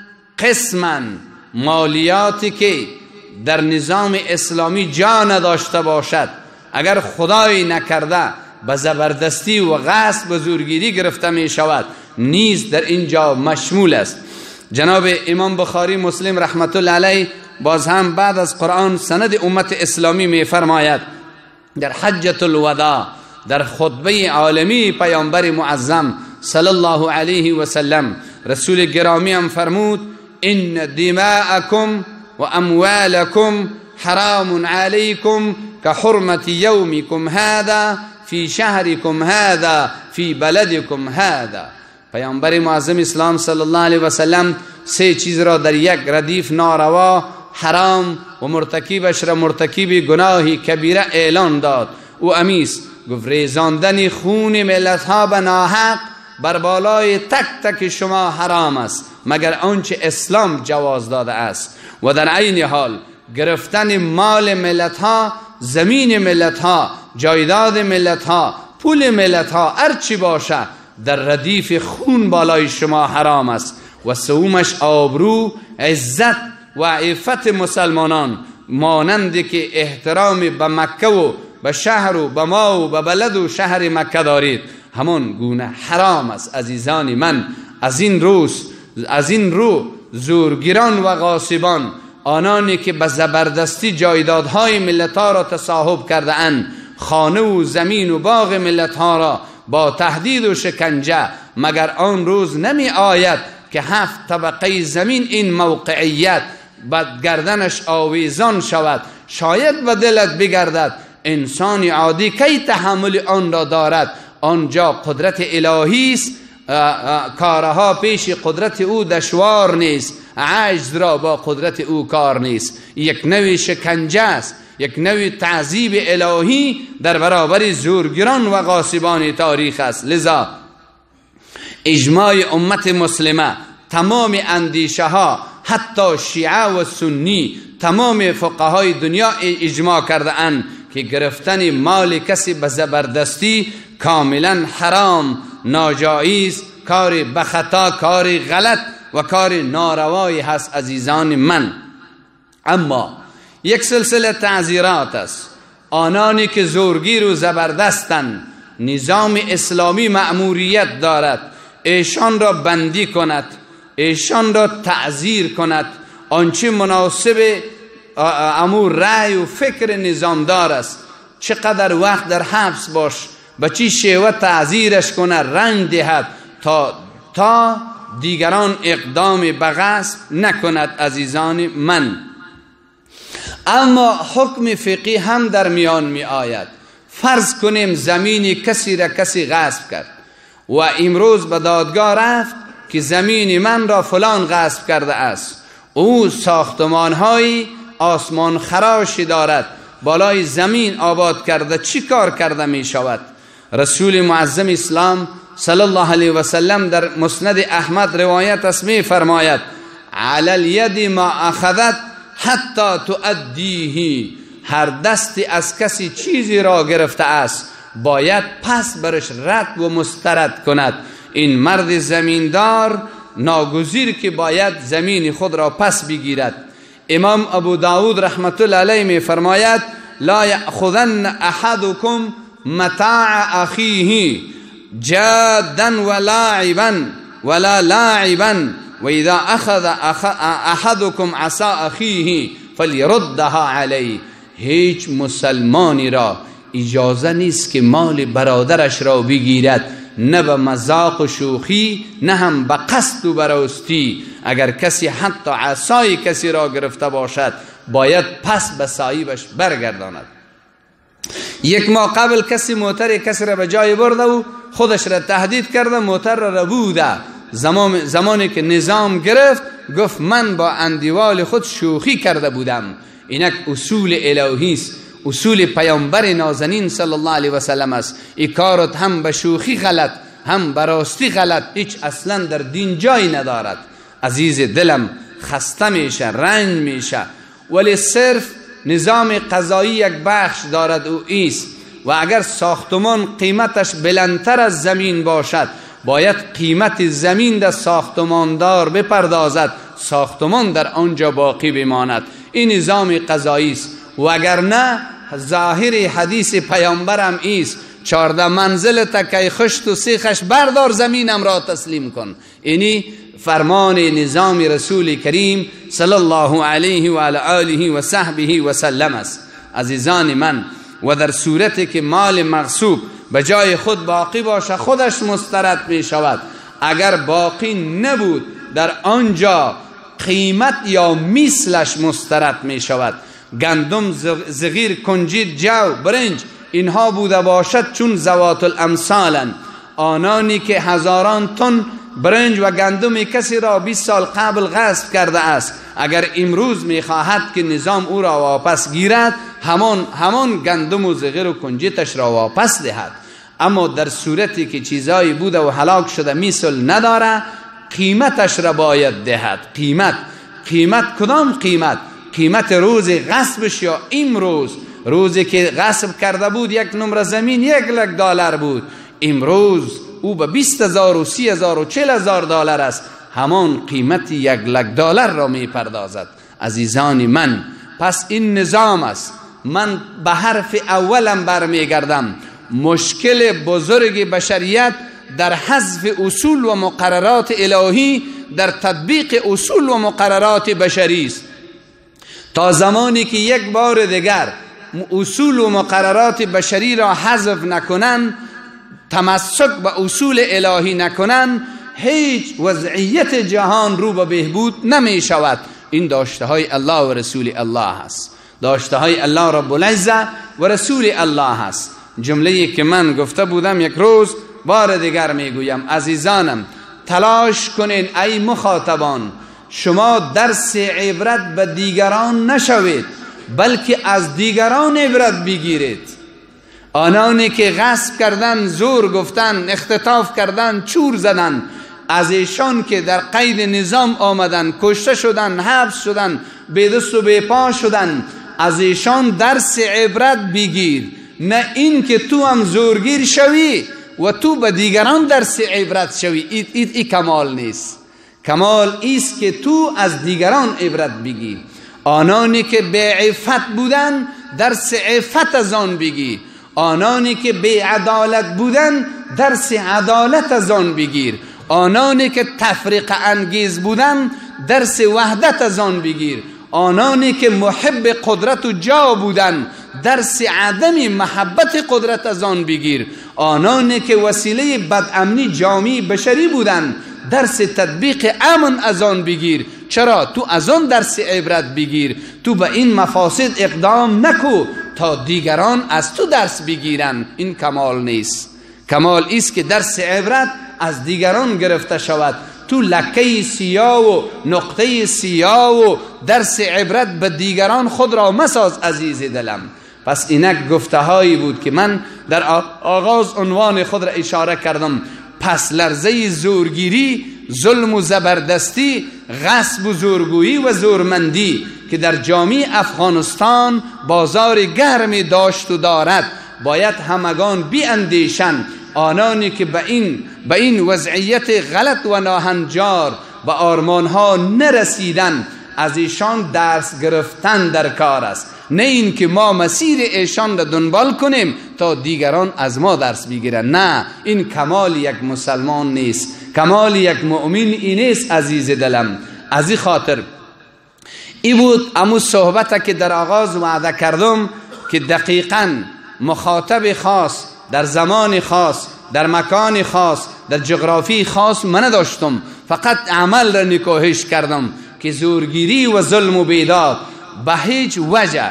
قسما مالیاتی که در نظام اسلامی جا نداشته باشد، اگر خدای نکرده به زبردستی و غصب و زورگیری گرفته می شود، نیز در اینجا مشمول است. جناب امام بخاری مسلم رحمت الله علیه باز هم بعد از قرآن سند امت اسلامی می فرماید در حجة الوداع، در خطبه عالمی پیامبر معظم صلی الله علیه و سلم، رسول گرامی هم فرمود: ان دماءکم و اموالکم حرام علیکم كحرمة یومکم هذا فی شهرکم هذا فی بلدکم هذا. پیامبر معظم اسلام صلی الله علیه و سلم سه چیز را در یک ردیف ناروا، حرام و مرتکبش را مرتکب گناهی کبیره اعلان داد. او امیست گفت: ریزاندن خون ملت ها به ناحق بر بالای تک تک شما حرام است مگر آنچه اسلام جواز داده است، و در عین حال گرفتن مال ملت ها، زمین ملت ها، جایداد ملت ها، پول ملت ها، هرچی باشه در ردیف خون بالای شما حرام است. و سومش آبرو، عزت و عفت مسلمانان، مانندی که احترام به مکه و به شهر و به ما و به بلد و شهر مکه دارید، همون گونه حرام است. عزیزان من، از این رو زورگیران و غاصبان، آنانی که به زبردستی جایدادهای ملتها را تصاحب کرده اند، خانه و زمین و باغ ملتها را با تهدید و شکنجه، مگر آن روز نمی آید که 7 طبقه زمین این موقعیت به گردنش آویزان شود؟ شاید به دلت بگردد انسان عادی کی تحمل آن را دارد؟ آنجا قدرت الهی است، کارها پیش قدرت او دشوار نیست، عجز را با قدرت او کار نیست. یک نوع شکنجه است، یک نوع تعذیب الهی در برابر زورگیران و غاصبان تاریخ است. لذا اجماع امت مسلمه، تمام اندیشه ها، حتی شیعه و سنی، تمام فقهای دنیا اجماع کرده اند که گرفتن مال کسی به زبردستی کاملا حرام، ناجایز، کار بخطا، کار غلط و کار ناروایی هست. عزیزان من، اما یک سلسله تعزیرات است. آنانی که زورگیر و زبردستند، نظام اسلامی مأموریت دارد ایشان را بندی کند، ایشان را تعزیر کند. آنچه مناسب امور رأی و فکر نظامدار است، چقدر وقت در حبس باش، به چی شیوه تعزیرش کنه، رنج دهد تا دیگران اقدام به غصب نکند. عزیزان من، اما حکم فقهی هم در میان می آید. فرض کنیم زمین کسی را کسی غصب کرد و امروز به دادگاه رفت که زمین من را فلان غصب کرده است. او ساختمان‌های آسمان خراشی دارد، بالای زمین آباد کرده، چی کار کرده می شود؟ رسول معظم اسلام صلی الله علیه و سلم در مسند احمد روایت است، می فرماید: علی الید ما اخذت حتی تؤدیه. هر دستی از کسی چیزی را گرفته است باید پس برش رد و مسترد کند. این مرد زمیندار ناگزیر که باید زمین خود را پس بگیرد. امام ابو داود رحمت الله علیه می فرماید: لا یأخذن احدکم متاع اخیه جادا ولاعبا ولا لاعبا و اذا اخذ احدکم عصا اخیه فلیردها علیه. هیچ مسلمانی را اجازه نیست که مال برادرش را بگیرد نه به مذاق و شوخی، نه هم به قصد و براستی. اگر کسی حتی عصای کسی را گرفته باشد باید پس به صاحبش برگرداند. یک ماه قبل کسی موتر کسی را به جای برده و خودش را تهدید کرده، موتر را بوده. زمانی که نظام گرفت گفت من با اندیوال خود شوخی کرده بودم. اینک اصول الهی است، اصول پیامبر نازنین صلی الله علیه و سلم است. این کارت هم به شوخی غلط هم به راستی غلط، هیچ اصلا در دین جای ندارد. عزیز دلم خسته میشه، رنج میشه. ولی صرف نظام قضایی یک بخش دارد او ایست و اگر ساختمان قیمتش بلندتر از زمین باشد باید قیمت زمین در ساختماندار بپردازد، ساختمان در آنجا باقی بماند. این نظام قضایی است. و اگر نه ظاهر حدیث پیامبرم ایست 14 منزل تکی خشت و سیخش بردار زمینم را تسلیم کن. اینی فرمان نظام رسول کریم صلی الله علیه و آله و صحبه و سلم است. عزیزان من، و در صورتی که مال مغصوب به جای خود باقی باشه خودش مسترد می شود. اگر باقی نبود در آنجا قیمت یا مثلش مسترد می شود. گندم، زغیر، کنجد، جو، برنج اینها بوده باشد چون ذوات الامثالن. آنانی که هزاران تن برنج و گندم کسی را 20 سال قبل غصب کرده است، اگر امروز میخواهد که نظام او را واپس گیرد همان گندم و زغیر و کنجدش را واپس دهد. اما در صورتی که چیزایی بوده و هلاک شده مثل نداره قیمتش را باید دهد. قیمت کدام قیمت؟ قیمت روز غصبش یا امروز؟ روزی که غصب کرده بود 1 نمره زمین $1,00,000 بود، امروز او به 20,000 و 30,000 و 40,000 دلار است. همان قیمت $1,00,000 را می پردازد. عزیزان من، پس این نظام است. من به حرف اولم برمیگردم. مشکل بزرگ بشریت در حذف اصول و مقررات الهی، در تطبیق اصول و مقررات بشری است. تا زمانی که یک بار دیگر اصول و مقررات بشری را حذف نکنن، تمسک به اصول الهی نکنن، هیچ وضعیت جهان رو به بهبود نمی شود. این داشته های الله و رسول الله هست، داشته های الله رب العزه و رسول الله هست. جمله که من گفته بودم یک روز بار دیگر میگویم. عزیزانم، تلاش کنین ای مخاطبان شما درس عبرت به دیگران نشوید بلکه از دیگران عبرت بگیرید. آنانی که غصب کردن، زور گفتن، اختطاف کردن، چور زدن، از ایشان که در قید نظام آمدن، کشته شدن، حبس شدن، به دست و به پا شدن، از ایشان درس عبرت بگیر. نه این که تو هم زورگیر شوی و تو به دیگران درس عبرت شوی. ای کمال نیست. کمال ایست که تو از دیگران عبرت بگی. آنانی که به عفت بودن درس عفت از آن بگی. آنانی که به عدالت بودن درس عدالت از آن بگیر. آنانی که تفریق انگیز بودن درس وحدت از آن بگیر. آنانی که محب قدرت و جا بودن درس عدم محبت قدرت از آن بگیر. آنانی که وسیله بدامنی جامعه بشری بودن درس تطبیق امن از آن بگیر. چرا؟ تو از آن درس عبرت بگیر. تو به این مفاسد اقدام نکو تا دیگران از تو درس بگیرن. این کمال نیست. کمال ایست که درس عبرت از دیگران گرفته شود. تو لکه سیاه و نقطه سیاه و درس عبرت به دیگران خود را مساز عزیز دلم. پس اینک گفته هایی بود که من در آغاز عنوان خود را اشاره کردم. پس لرزه زورگیری، ظلم و زبردستی، غصب و زورگویی و زورمندی که در جامعه افغانستان بازار گرمی داشت و دارد، باید همگان بیاندیشند. آنانی که به این وضعیت غلط و ناهنجار به آرمانها نرسیدن، از ایشان درس گرفتن در کار است. نه این که ما مسیر ایشان را دنبال کنیم تا دیگران از ما درس بگیرن. نه، این کمال یک مسلمان نیست، کمال یک مؤمن این نیست عزیز دلم. از این خاطر ای بود امو صحبت که در آغاز وعده کردم که دقیقاً مخاطب خاص در زمان خاص در مکان خاص، در جغرافی خاص من نداشتم، فقط عمل را نکوهش کردم که زورگیری و ظلم و بیداد به هیچ وجه،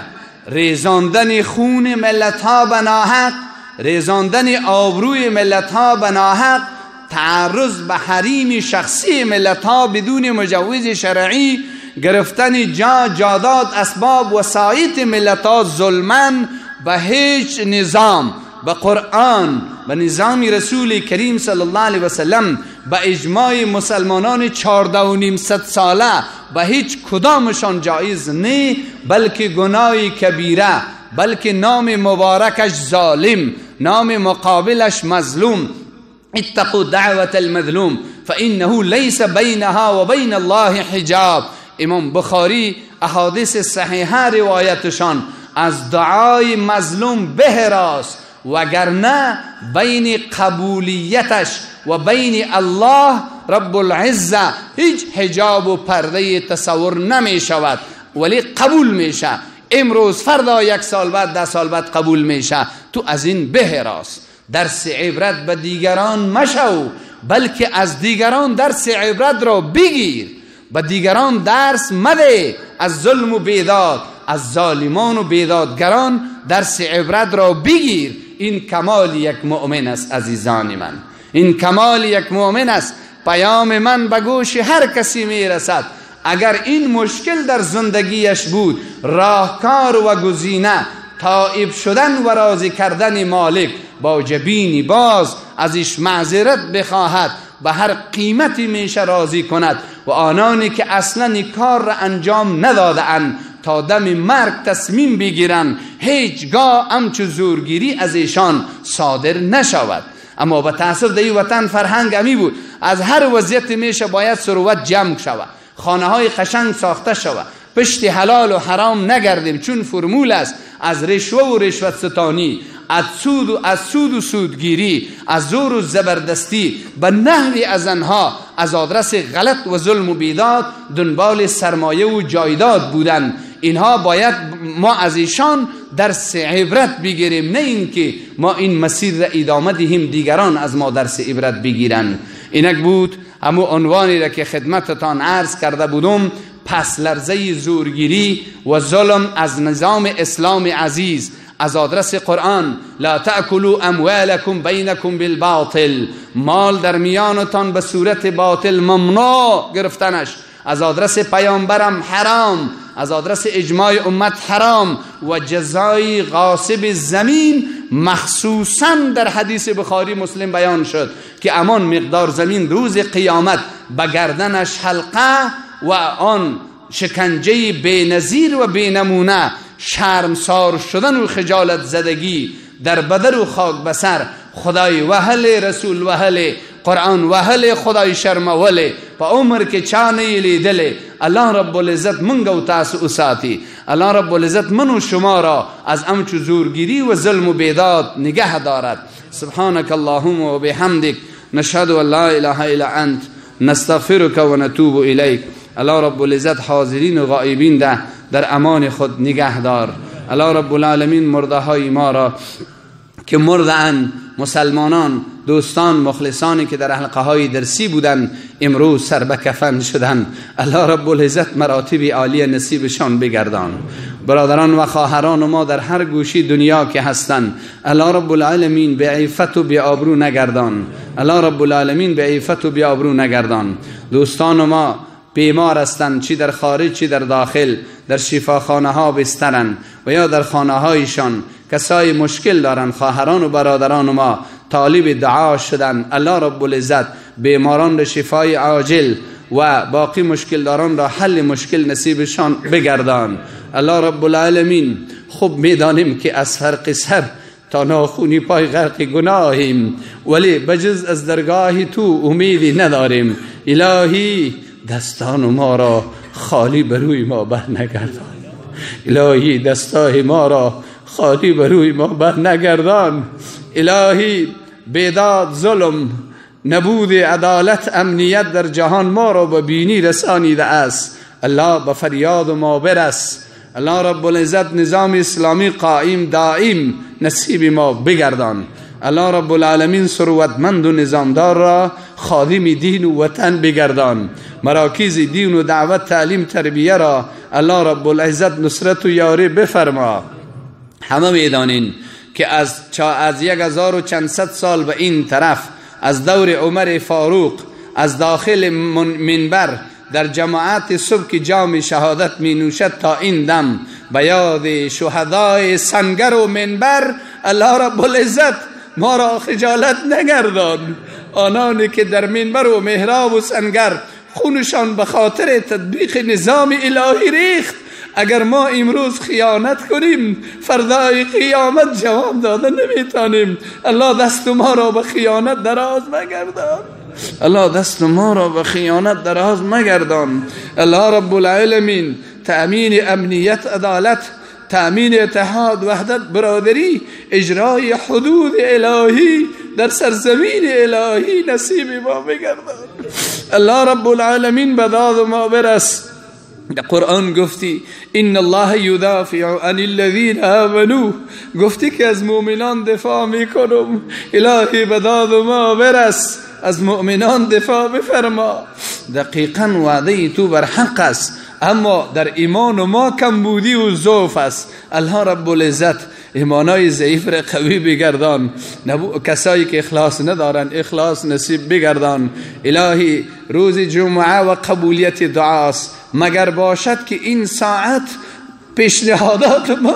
ریزاندن خون ملت ها به ناحق، ریزاندن آبروی ملت ها به ناحق، تعرض به حریم شخصی ملت ها بدون مجوز شرعی، گرفتن جادات اسباب وسایط ملت ها ظلماً به هیچ نظام، به قرآن، به نظام رسول کریم صلی الله علیه وسلم، به اجماع مسلمانان 14,500 ساله به هیچ کدامشان جایز نه، بلکه گناه کبیره، بلکه نام مبارکش ظالم، نام مقابلش مظلوم. اتقوا دعوة المظلوم فإنه ليس بينها و بین الله حجاب. امام بخاری احادیث صحیحه روایتشان از دعای مظلوم به راست، وگرنه بین قبولیتش و بین الله رب العزه هیچ حجاب و پرده تصور نمی شود، ولی قبول میشه. امروز، فردا، 1 سال بعد، 10 سال بعد قبول میشه. تو از این به راست. درس عبرت به دیگران مشو، بلکه از دیگران درس عبرت را بگیر. به دیگران درس مده از ظلم و بیداد، از ظالمان و بیدادگران درس عبرت را بگیر. این کمال یک مؤمن است عزیزان من، این کمال یک مؤمن است. پیام من به گوش هر کسی میرسد. اگر این مشکل در زندگیش بود، راهکار و گزینه تائب شدن و راضی کردن مالک، با جبینی باز ازش معذرت بخواهد، به هر قیمتی میشه راضی کند. و آنانی که اصلا کار را انجام ندادند تا دم مرگ تصمیم بگیرند هیچگاه همچو زورگیری از ایشان صادر نشود. اما به تأسف در این وطن فرهنگ امی بود، از هر وضعیت میشه باید ثروت جمع شود، خانه های قشنگ ساخته شود، پشت حلال و حرام نگردیم، چون فرمول است از رشوه و رشوت ستانی، از سود و سودگیری، از زور و زبردستی، به نحوی از آنها از آدرس غلط و ظلم و بیداد دنبال سرمایه و جایداد بودن. اینها باید ما از ایشان درس عبرت بگیریم، نه اینکه ما این مسیر را ادامه دهیم دیگران از ما درس عبرت بگیرن. اینک بود همو عنوانی را که خدمتتان عرض کرده بودم، پس لرزه زورگیری و ظلم از نظام اسلام عزیز، از آدرس قرآن. لا تأکلوا اموالکم بینکم بالباطل، مال در میانتان به صورت باطل ممنوع گرفتنش. از آدرس پیامبرم حرام، از آدرس اجماع امت حرام. و جزای غاصب زمین مخصوصا در حدیث بخاری مسلم بیان شد که امان مقدار زمین روز قیامت به گردنش حلقه و آن شکنجه بینظیر و بینمونه، شرمسار شدن و خجالت زدگی در بدر و خاک بسر. خدای وهل، رسول وهل، قرآن وهل، خدای شرموله. په عمر کې چا نه لیدلې. الله رب العزت منګ او تاسو وساتي. الله رب العزت منو شما را از امچو زورگیری و ظلم و بیداد نگه دارد. سبحانك اللهم و بحمدك نشهد ان لا اله الا انت نستغفرك و نتوب الیک. الله رب العزت حاضرین و غائبین در امان خود نگه دار. الله رب العالمین مرده های ما را که مردن، مسلمانان، دوستان، مخلصانی که در حلقه های درسی بودن امروز سر به کفن شدن، الله رب العزت مراتب عالی نصیبشان بگردان. برادران و خواهران ما در هر گوشی دنیا که هستند، الله رب العالمین به عفت و به آبرو نگردان. الله رب العالمین به عفت و به آبرو نگردان. دوستان ما بیمار هستند، چی در خارج چی در داخل، در شفاخانه ها بسترن و یا در خانه هایشان کسای مشکل دارن. خواهران و برادران ما طالب دعا شدن. الله رب العزت بیماران را شفای عاجل و باقی مشکل داران را حل مشکل نصیبشان بگردان. الله رب العالمین خوب میدانیم که از فرق سر تا ناخونی پای غرق گناهیم، ولی بجز از درگاه تو امیدی نداریم. الهی دستان ما را خالی بروی ما بر نگردان. الهی دستای ما را خالی بروی ما بر نگردان. الهی بیداد، ظلم، نبود عدالت، امنیت در جهان ما را به بینی رسانیده است. الله به فریاد ما برس. الله رب العزت نظام اسلامی قائم دائم نصیب ما بگردان. الله رب العالمین ثروتمند و نظامدار را خادم دین و وطن بگردان. مراکز دین و دعوت تعلیم تربیه را الله رب العزت نصرت و یاری بفرما. همه میدانین که از 1000 و چند صد سال به این طرف، از دور عمر فاروق، از داخل منبر در جماعت صبح که جام شهادت می نوشد تا این دم به یاد شهدای سنگر و منبر، الله رب العزت ما را خجالت نگردان. آنانی که در منبر و محراب و سنگر خونشان به خاطر تطبیق نظام الهی ریخت، اگر ما امروز خیانت کنیم فردای قیامت جواب داده نمیتانیم. الله دست ما را به خیانت دراز مگردان. الله دست ما را به خیانت دراز مگردان. الله رب العالمین تأمین امنیت، عدالت، تأمین اتحاد، وحدت، برادری، اجرای حدود الهی در سرزمین الهی نصیب ما بگردان. الله رب العالمین به داد ما برس. در قرآن گفتی ان الله یدافع عن الذین آمنوا، گفتی که از مؤمنان دفاع میکنم. الهی به داد ما برس، از مؤمنان دفاع بفرما. دقیقا وعده تو بر حق است، اما در ایمان ما کمبودی و ضعف است. الله رب العزت ایمانای ضعیف را قوی بگردان. کسایی که اخلاص ندارن اخلاص نصیب بگردان. الهی روز جمعه و قبولیت دعاست، مگر باشد که این ساعت پیشنهادات ما،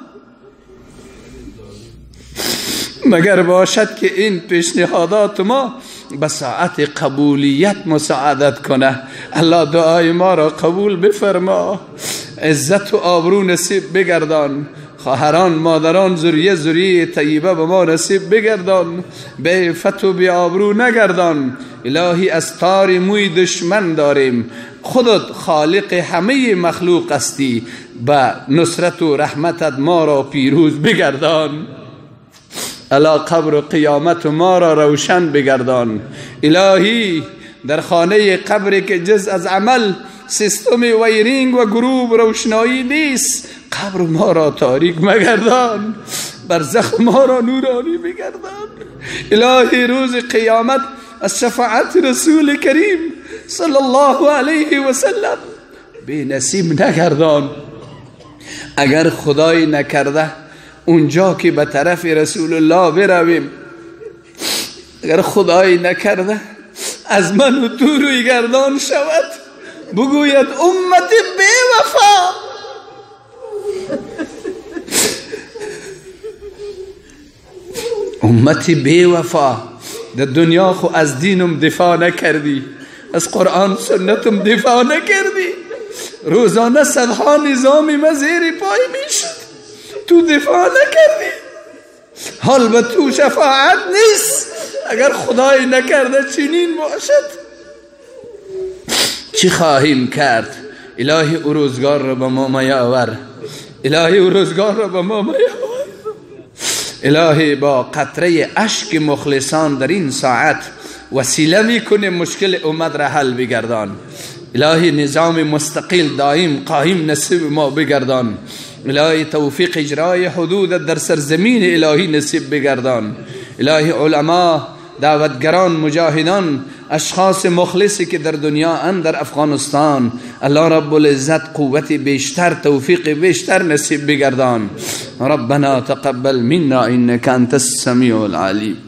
مگر باشد که این پیشنهادات ما به ساعت قبولیت مساعدت کنه. الله دعای ما را قبول بفرما. عزت و آبرو نصیب بگردان. خواهران، مادران، ذریه طیبه به ما نصیب بگردان. به عفت و به آبرو نگردان. الهی از تار موی دشمن داریم، خودت خالق همه مخلوق هستی. به نصرت و رحمتت ما را پیروز بگردان. الا قبر و قیامت ما را روشن بگردان. الهی در خانه قبر که جز از عمل سیستم ویرینگ و گروب روشنایی نیست، قبر ما را تاریک مگردان. برزخ ما را نورانی بگردان. الهی روز قیامت از شفاعت رسول کریم صلی الله علیه و سلم بی نصیب نگردان. اگر خدای نکرده اونجا که به طرف رسول الله برویم، اگر خدای نکرده از من و تو روی گردان شود، بگوید امت بے وفا، امت بے وفا، در دنیا خو از دینم دفاع نکردی، از قرآن سنتم دفاع نکردی، روزانه صدها نظامی مزیر پای میشد، تو دفاع نکردی. حال به تو شفاعت نیست. اگر خدای نکرده چنین باشد چی خواهیم کرد؟ الهی او روزگار را به ما میاور. الهی او روزگار را به ما میاور. الهی با قطره اشک مخلصان در این ساعت وسیله میکنه مشکل امت را حل بگردان. الهی نظام مستقل دائم قائم نصیب ما بگردان. الهی توفیق اجرای حدود در سرزمین الهی نصیب بگردان. الهی علما، دعوتگران، مجاهدان، اشخاص مخلصی که در دنیا اند، در افغانستان، الله رب العزت قوت بیشتر، توفیق بیشتر نصیب بگردان. ربنا تقبل منا انك انت السمیع العلیم.